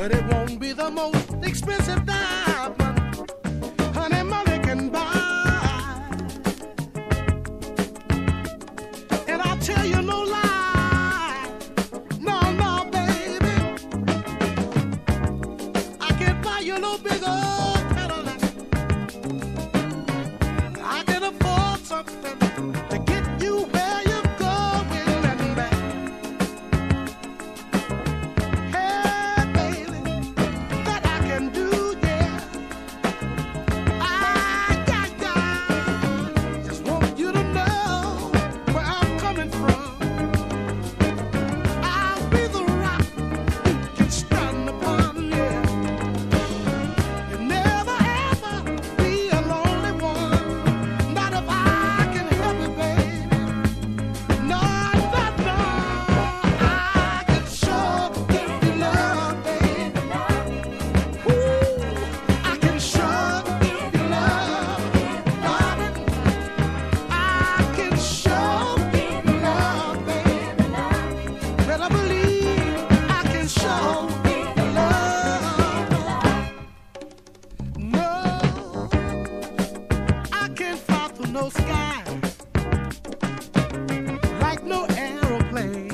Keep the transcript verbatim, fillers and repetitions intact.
but it won't be the most expensive diamond honey money can buy. And I'll tell you no lie, no, no, baby, I can't buy you no big old Cadillac. I can afford something to get you where you're going and back. Hey, baby, that I can do, yeah. I, yeah, yeah. Just want you to know where I'm coming from. I'll be the rock you can stand upon, yeah. You'll never ever be a lonely one. Not if I can help it, baby. No, no, no. I can sure give you love, baby. Ooh, I can sure give you love, darling. I can sure give you love, baby. Better believe I can sure give you love. No, I can't fly through no sky like no aeroplane.